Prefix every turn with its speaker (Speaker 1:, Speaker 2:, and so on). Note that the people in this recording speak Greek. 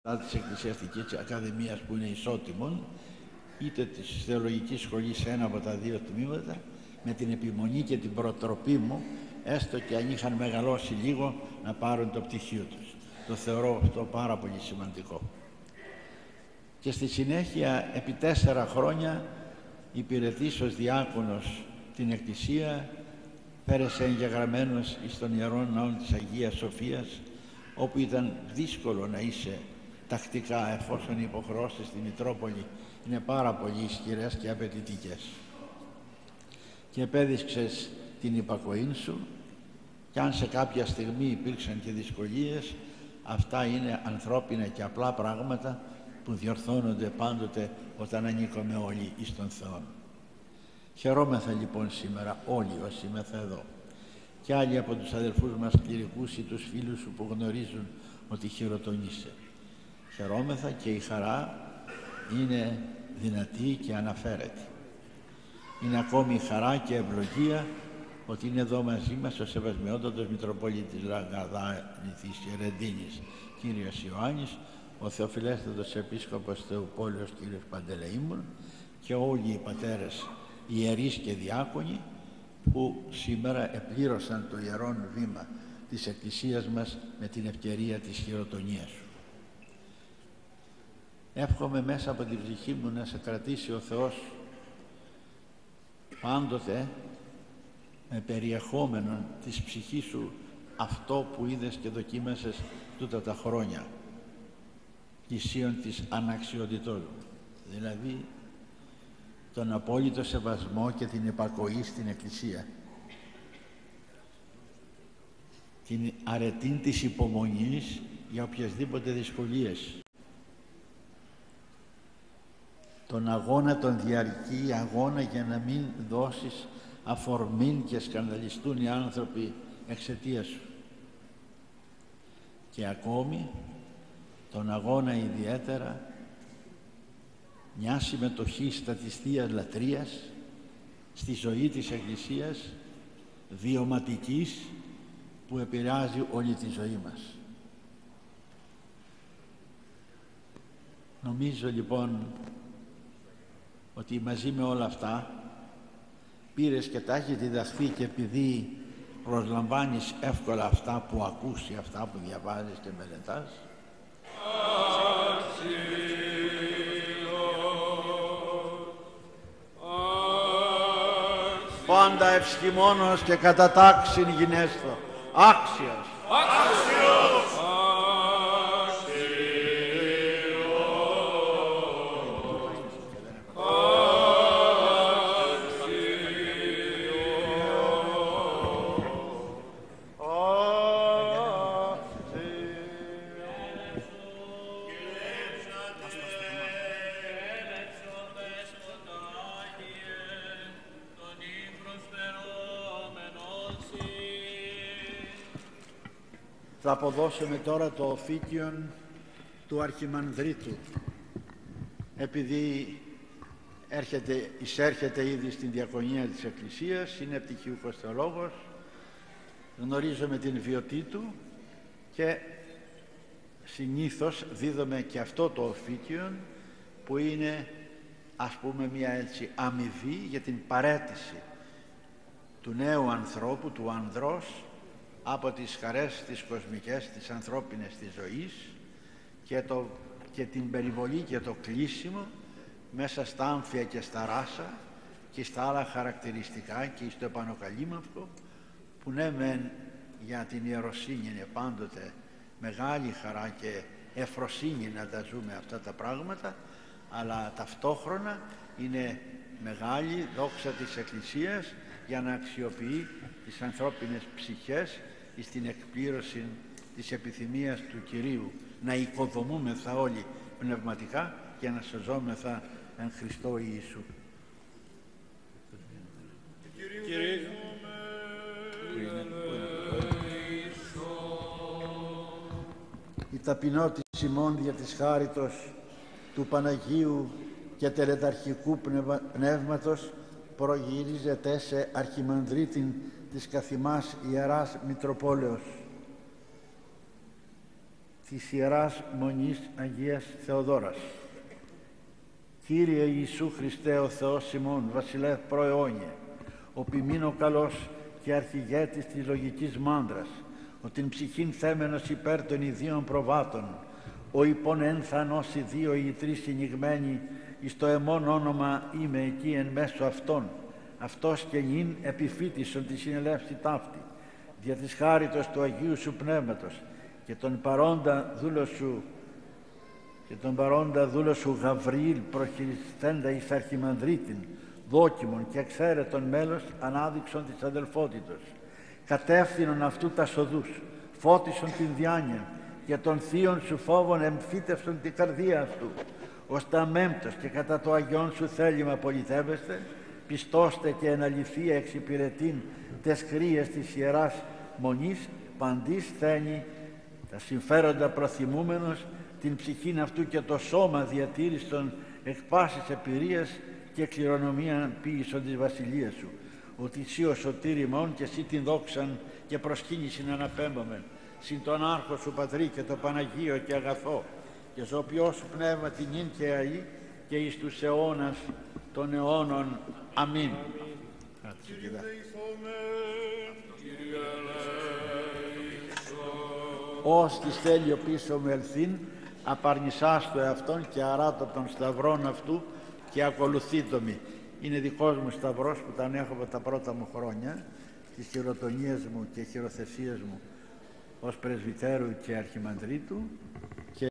Speaker 1: της Εκκλησιαστικής Ακαδημίας που είναι ισότιμων, είτε της Θεολογικής Σχολής σε ένα από τα δύο τμήματα, με την επιμονή και την προτροπή μου, έστω και αν είχαν μεγαλώσει λίγο, να πάρουν το πτυχίο τους. Το θεωρώ αυτό πάρα πολύ σημαντικό. Και στη συνέχεια, επί 4 χρόνια, υπηρετής ως διάκονος την Εκκλησία, πέρασε εγγεγραμμένος εις τον Ιερόν Ναό της Αγίας Σοφίας, όπου ήταν δύσκολο να είσαι τακτικά, εφόσον οι υποχρεώσεις στη Μητρόπολη είναι πάρα πολύ ισχυρές και απαιτητικές. Και επέδειξες την υπακοή σου, και αν σε κάποια στιγμή υπήρξαν και δυσκολίες, αυτά είναι ανθρώπινα και απλά πράγματα που διορθώνονται πάντοτε όταν ανήκουμε όλοι εις τον Θεό. Χαιρόμεθα λοιπόν σήμερα όλοι όσοι είμαστε εδώ, και άλλοι από τους αδελφούς μας κληρικούς ή τους φίλους σου που γνωρίζουν ότι χειροτονείσαι. Χαιρόμεθα και η χαρά είναι δυνατή και αναφέρεται. Είναι ακόμη η χαρά και ευλογία ότι είναι εδώ μαζί μας ο Σεβασμιότατος Μητροπολίτης Λαγαδάληθης Ερεντίνης κύριος Ιωάννης, ο Θεοφιλέστατος Επίσκοπος Θεοπόλεως κύριος Παντελεήμων και όλοι οι πατέρες ιερείς και διάκονοι που σήμερα επλήρωσαν το ιερόν βήμα της Εκκλησίας μας με την ευκαιρία της χειροτονίας σου. Εύχομαι μέσα από την ψυχή μου να σε κρατήσει ο Θεός πάντοτε με περιεχόμενο της ψυχής σου αυτό που είδες και δοκίμασες τούτα τα χρόνια, πλησίον της αναξιότητός μου, δηλαδή τον απόλυτο σεβασμό και την υπακοή στην Εκκλησία, την αρετή της υπομονής για οποιασδήποτε δυσκολίες, τον αγώνα, τον διαρκή αγώνα για να μην δώσεις αφορμήν και σκανδαλιστούν οι άνθρωποι εξαιτίας σου, και ακόμη τον αγώνα ιδιαίτερα μια συμμετοχή στα της Θείας Λατρείας στη ζωή της Εκκλησίας, βιωματικής, που επηρεάζει όλη τη ζωή μας. Νομίζω λοιπόν ότι μαζί με όλα αυτά πήρες και τα έχεις διδαχθεί, και επειδή προσλαμβάνεις εύκολα αυτά που ακούς ή αυτά που διαβάζεις και μελετάς, πάντα ευσχημόνος και κατά τάξιν γινέστο, άξιος. Θα αποδώσουμε τώρα το οφίκιον του Αρχιμανδρίτου, επειδή εισέρχεται ήδη στην διακονία της Εκκλησίας, είναι πτυχιούχος θεολόγος, γνωρίζουμε την βιωτή του και συνήθως δίδουμε και αυτό το οφίκιον, που είναι, ας πούμε, μια έτσι αμοιβή για την παραίτηση του νέου ανθρώπου, του ανδρός, από τις χαρές τις κοσμικές, τις ανθρώπινες της ζωής, και την περιβολή και το κλείσιμο μέσα στα άμφια και στα ράσα και στα άλλα χαρακτηριστικά και στο επανοκαλύμαυτο, που ναι μεν για την ιεροσύνη είναι πάντοτε μεγάλη χαρά και εφροσύνη να τα ζούμε αυτά τα πράγματα, αλλά ταυτόχρονα είναι μεγάλη δόξα της Εκκλησίας για να αξιοποιεί τις ανθρώπινες ψυχές στην εκπλήρωση της επιθυμίας του Κυρίου, να οικοδομούμεθα όλοι πνευματικά και να σωζόμεθα εν Χριστώ Ιησού. Η ταπεινότης ημών δια της χάριτος του Παναγίου και τελεταρχικού πνεύματος προγυρίζεται σε Αρχιμανδρίτην της καθημάς Ιεράς Μητροπόλεως. της Ιεράς Μονής Αγίας Θεοδόρας. Κύριε Ιησού Χριστέ ο Θεός ημών, βασιλεύ προαιώνιε, ο ποιμήνο καλός και αρχηγέτης της λογικής μάνδρας, ο την ψυχήν θέμενος υπέρ των ιδίων προβάτων, ο υπόν ένθανος οι δύο ή οι τρεις συνηγμένοι, εις το εμόν όνομα είμαι εκεί εν μέσω αυτών, αυτός και νυν επιφύτησον τη συνελεύση ταύτη, δια της χάριτος του Αγίου Σου Πνεύματος και τον παρόντα δούλο Σου Γαβριήλ προχειριστέντα εις Αρχιμανδρίτην, δόκιμον και εξαίρετον μέλος ανάδειξον της αδελφότητος. Κατεύθυνον αυτού τα σοδούς, φώτισον την διάνοια και των θείων Σου φόβων εμφύτευσον την καρδία αυτού, ώστε αμέμπτος και κατά το Αγιόν Σου θέλημα πολιτεύεστε, πιστώστε και εν αληθεία εξυπηρετήν τες χρίες της Ιεράς Μονής, παντής θένη, τα συμφέροντα προθυμούμενος, την ψυχήν αυτού και το σώμα διατήρησον εκ πάσης εμπειρίας και κληρονομία ποίησον της βασιλείας Σου, ότι Συ ο σωτήρ ημών και Συ την δόξαν και προσκύνησιν αναπέμπομεν, συν τον Άρχο Σου Πατρί και το Παναγίο και αγαθό, και ζωπιό Σου Πνεύμα την ίν και αή και εις τους αιώνας των αιώνων. Αμήν. Ως της θέλει ο πίσω με ελθύν, απαρνησάς το εαυτόν και αράτω των σταυρών αυτού και ακολουθήτω μη. Είναι δικός μου σταυρός που τον έχω από τα πρώτα μου χρόνια, τις χειροτονίες μου και χειροθεσίες μου ως πρεσβυτέρου και αρχιμανδρίτου.